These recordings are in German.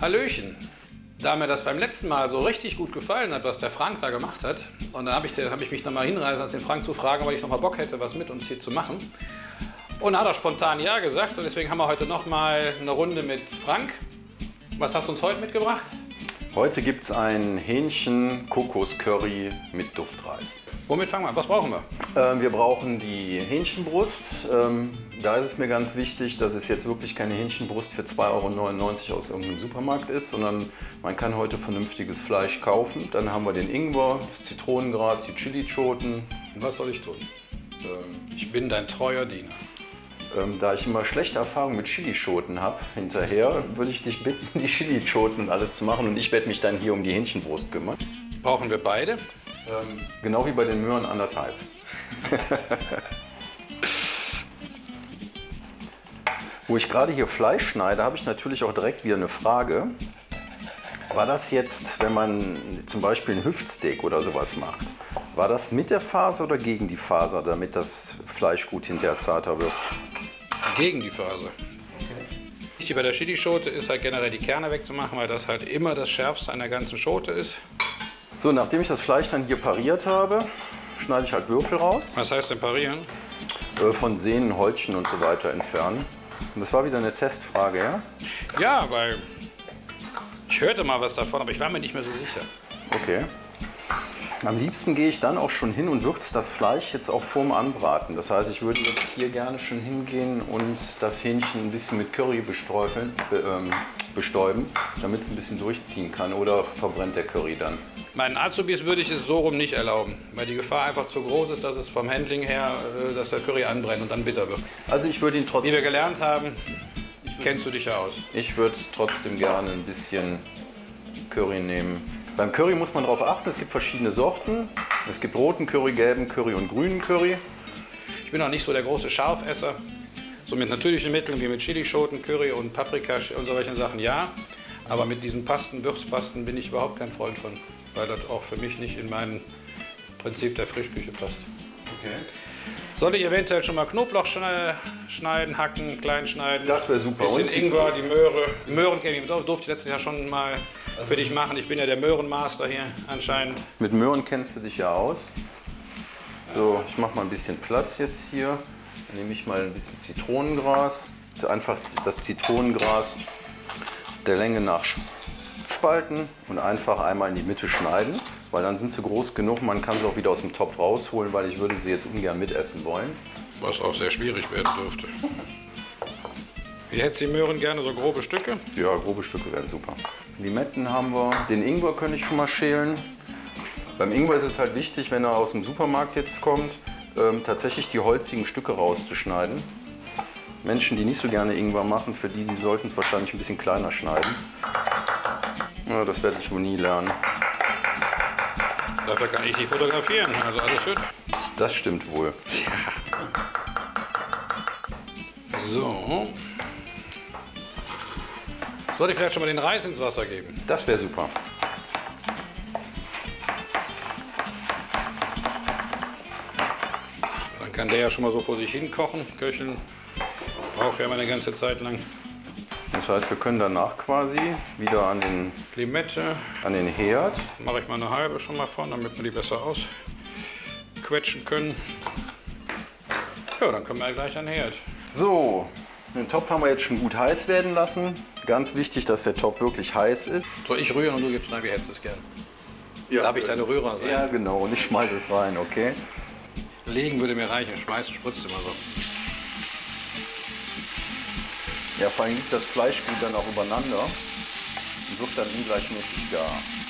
Hallöchen. Da mir das beim letzten Mal so richtig gut gefallen hat, was der Frank da gemacht hat, und dann hab ich mich nochmal hinreißen lassen, den Frank zu fragen, weil ich nochmal Bock hätte, was mit uns hier zu machen. Und dann hat er spontan ja gesagt und deswegen haben wir heute nochmal eine Runde mit Frank. Was hast du uns heute mitgebracht? Heute gibt es ein Hähnchen-Kokos-Curry mit Duftreis. Womit fangen wir an? Was brauchen wir? Wir brauchen die Hähnchenbrust. Da ist es mir ganz wichtig, dass es jetzt wirklich keine Hähnchenbrust für 2,99 € aus irgendeinem Supermarkt ist, sondern man kann heute vernünftiges Fleisch kaufen. Dann haben wir den Ingwer, das Zitronengras, die Chilischoten. Was soll ich tun? Ich bin dein treuer Diener. Da ich immer schlechte Erfahrungen mit Chilischoten habe, hinterher würde ich dich bitten, die Chilischoten und alles zu machen. Und ich werde mich dann hier um die Hähnchenbrust kümmern. Brauchen wir beide? Genau wie bei den Möhren 1,5. Wo ich gerade hier Fleisch schneide, habe ich natürlich auch direkt wieder eine Frage. War das jetzt, wenn man zum Beispiel ein Hüftsteak oder sowas macht, war das mit der Faser oder gegen die Faser, damit das Fleisch gut hinterher zarter wird? Gegen die Faser. Wichtig bei der Chilischote ist halt generell die Kerne wegzumachen, weil das halt immer das Schärfste an der ganzen Schote ist. So, nachdem ich das Fleisch dann hier pariert habe, schneide ich halt Würfel raus. Was heißt denn parieren? Von Sehnen, Häutchen und so weiter entfernen. Und das war wieder eine Testfrage, ja? Ja, weil ich hörte mal was davon, aber ich war mir nicht mehr so sicher. Okay. Am liebsten gehe ich dann auch schon hin und würze das Fleisch jetzt auch vorm Anbraten. Das heißt, ich würde jetzt hier gerne schon hingehen und das Hähnchen ein bisschen mit Curry bestäuben, damit es ein bisschen durchziehen kann. Oder verbrennt der Curry dann? Meinen Azubis würde ich es so rum nicht erlauben, weil die Gefahr einfach zu groß ist, dass es vom Handling her, dass der Curry anbrennt und dann bitter wird. Also ich würde ihn trotzdem... Wie wir gelernt haben, kennst du dich ja aus. Ich würde trotzdem gerne ein bisschen Curry nehmen. Beim Curry muss man darauf achten, es gibt verschiedene Sorten. Es gibt roten Curry, gelben Curry und grünen Curry. Ich bin auch nicht so der große Scharfesser. So mit natürlichen Mitteln wie mit Chilischoten, Curry und Paprika und solchen Sachen ja. Aber mit diesen Pasten, Würzpasten bin ich überhaupt kein Freund von, weil das auch für mich nicht in mein Prinzip der Frischküche passt. Okay. Soll ich eventuell schon mal Knoblauch schneiden, hacken, klein schneiden? Das wäre super. Bisschen Ingwer, die Möhre. Die Möhren durfte ich letztes Jahr schon mal für dich machen. Ich bin ja der Möhrenmaster hier anscheinend. Mit Möhren kennst du dich ja aus. So, ich mache mal ein bisschen Platz jetzt hier. Dann nehme ich mal ein bisschen Zitronengras. Einfach das Zitronengras der Länge nach spalten und einfach einmal in die Mitte schneiden, weil dann sind sie groß genug, man kann sie auch wieder aus dem Topf rausholen, weil ich würde sie jetzt ungern mitessen wollen. Was auch sehr schwierig werden dürfte. Wie hättest du die Möhren gerne, so grobe Stücke? Ja, grobe Stücke wären super. Limetten haben wir. Den Ingwer könnte ich schon mal schälen. Beim Ingwer ist es halt wichtig, wenn er aus dem Supermarkt jetzt kommt, tatsächlich die holzigen Stücke rauszuschneiden. Menschen, die nicht so gerne Ingwer machen, für die sollten es wahrscheinlich ein bisschen kleiner schneiden. Ja, das werde ich wohl nie lernen. Dafür kann ich nicht fotografieren, also alles schön. Das stimmt wohl. Ja. So. Soll ich vielleicht schon mal den Reis ins Wasser geben? Das wäre super. Dann kann der ja schon mal so vor sich hin kochen. Köcheln braucht ja immer eine ganze Zeit lang. Das heißt, wir können danach quasi wieder an den Limette. Herd. Mache ich mal eine halbe schon mal von, damit wir die besser ausquetschen können. Ja, dann können wir ja gleich an den Herd. So, den Topf haben wir jetzt schon gut heiß werden lassen. Ganz wichtig, dass der Topf wirklich heiß ist. Soll ich rühren und du gibst rein, wie hättest du es gern? Ja, darf ich deine Rührer sein? Ja, genau. Und ich schmeiße es rein, okay? Legen würde mir reichen, schmeißen spritzt immer so. Ja, vor allem liegt das Fleisch gut dann auch übereinander und wird dann ungleichmäßig gar.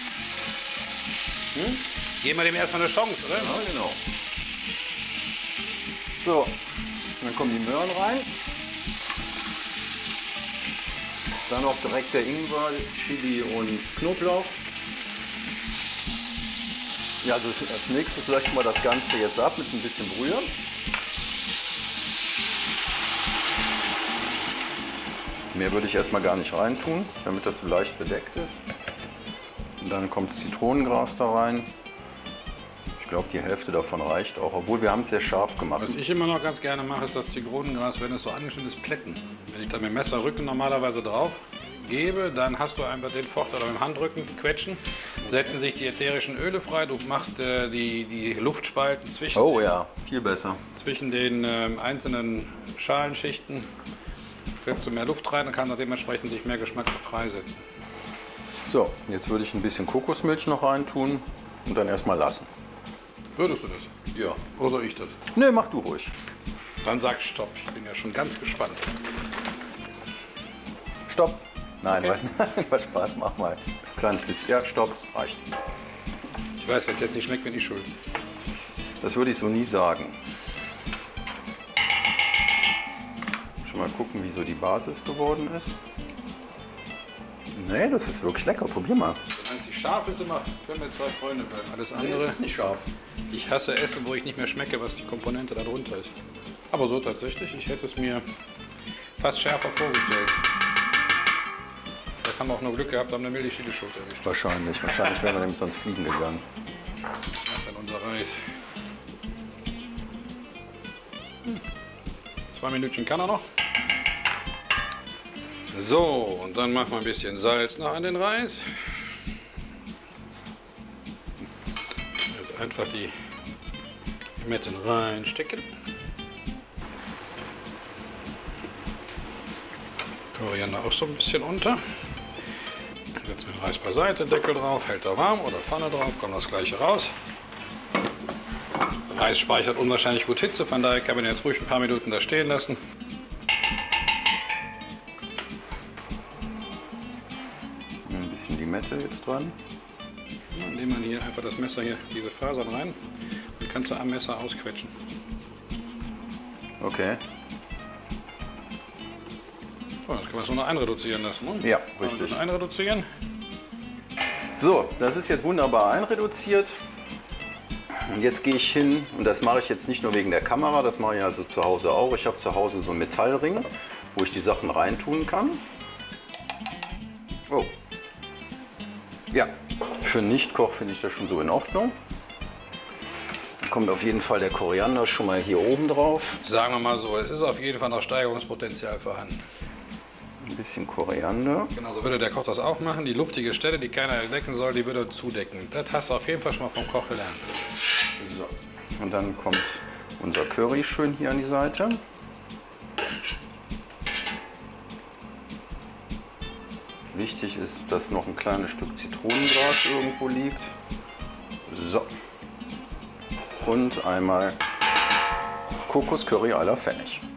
Geben wir dem erstmal eine Chance, oder? Ja, genau. So, dann kommen die Möhren rein. Dann auch direkt der Ingwer, Chili und Knoblauch. Ja, also als nächstes löschen wir das Ganze jetzt ab mit ein bisschen Brühe. Mehr würde ich erstmal gar nicht reintun, damit das so leicht bedeckt ist. Und dann kommt das Zitronengras da rein. Ich glaube, die Hälfte davon reicht auch, obwohl wir haben es sehr scharf gemacht. Was ich immer noch ganz gerne mache, ist das Zitronengras, wenn es so angeschnitten ist, plätten. Wenn ich da mit dem Messer rücke normalerweise drauf, gebe, dann hast du einfach den Vorteil beim Handrücken, quetschen, setzen sich die ätherischen Öle frei, du machst die Luftspalten zwischen, Oh ja, viel besser. zwischen den einzelnen Schalenschichten, setzt du mehr Luft rein, dann kann er dementsprechend sich mehr Geschmack freisetzen. So, jetzt würde ich ein bisschen Kokosmilch noch reintun und dann erstmal lassen. Würdest du das? Ja. Oder soll ich das? Ne, mach du ruhig. Dann sag Stopp, ich bin ja schon ganz gespannt. Stopp. Nein, Okay. was Spaß, mach mal. Kleines bisschen. Ja, stopp, reicht. Ich weiß, wenn es jetzt nicht schmeckt, bin ich schuld. Das würde ich so nie sagen. Schon mal gucken, wie so die Basis geworden ist. Nee, das ist wirklich lecker. Probier mal. Einzig scharf ist immer, wenn wir zwei Freunde bleiben. Alles andere. nicht scharf. Ich hasse Essen, wo ich nicht mehr schmecke, was die Komponente darunter ist. Aber so tatsächlich, ich hätte es mir fast schärfer vorgestellt. Vielleicht haben wir auch nur Glück gehabt, haben eine milde Chilischote erwischt. Wahrscheinlich wären wir nämlich sonst fliegen gegangen. Ach, dann unser Reis. 2 Minütchen kann er noch. So, und dann machen wir ein bisschen Salz noch an den Reis. Jetzt einfach die Limetten reinstecken. Koriander auch so ein bisschen unter. Setzen wir den Reis beiseite, Deckel drauf, hält er warm oder Pfanne drauf, kommt das gleiche raus. Reis speichert unwahrscheinlich gut Hitze, von daher kann man ihn jetzt ruhig ein paar Minuten da stehen lassen. Ein bisschen Limette jetzt dran. Ja, indem man hier einfach das Messer hier, diese Fasern rein, und kannst du am Messer ausquetschen. Okay. So, jetzt können wir es nur noch einreduzieren lassen. Ne? Ja, Also richtig. das einreduzieren. So, das ist jetzt wunderbar einreduziert. Und jetzt gehe ich hin, und das mache ich jetzt nicht nur wegen der Kamera, das mache ich also zu Hause auch. Ich habe zu Hause so einen Metallring, wo ich die Sachen reintun kann. Oh. Ja, für einen Nichtkoch finde ich das schon so in Ordnung. Dann kommt auf jeden Fall der Koriander schon mal hier oben drauf. Sagen wir mal so, es ist auf jeden Fall noch Steigerungspotenzial vorhanden. Ein bisschen Koriander. Genau, so würde der Koch das auch machen. Die luftige Stelle, die keiner entdecken soll, die würde er zudecken. Das hast du auf jeden Fall schon mal vom Koch gelernt. So. Und dann kommt unser Curry schön hier an die Seite. Wichtig ist, dass noch ein kleines Stück Zitronengras irgendwo liegt. So. Und einmal Kokoscurry à la Pfennig.